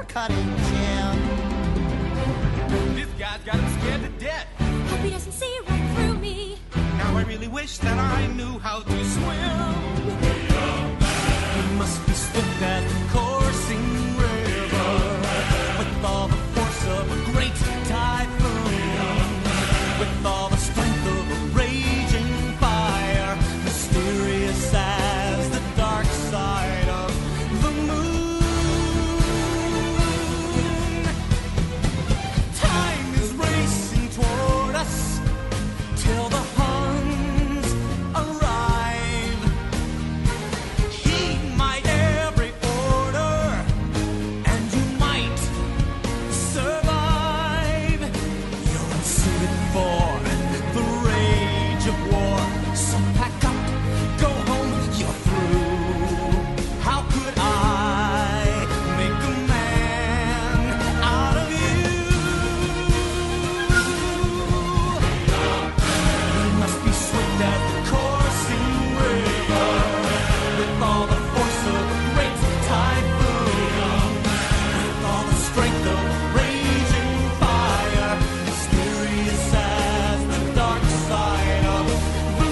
cutting jam. This guy's got him scared to death. Hope he doesn't see right through me. Now I really wish that I knew how to swim. He must be swift as the coursing river, with all the force of a great typhoon, with all the strength of a raging fire, mysterious as the dark side of the moon. Time is racing toward us till the Huns arrive. Heed my every order, and you might survive. You're unsuited for the rage of war, so pack up, go home, you're through. How could I make a man out of you? He must be swift as the coursing river, with all the force of a great typhoon, with all the strength of raging fire, mysterious as the dark side of the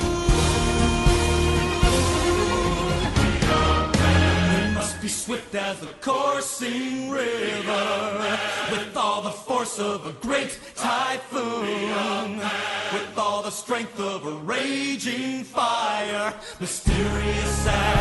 moon. He must be swift as the coursing river, with all the force of a great typhoon, with all the strength of a raging fire, mysterious as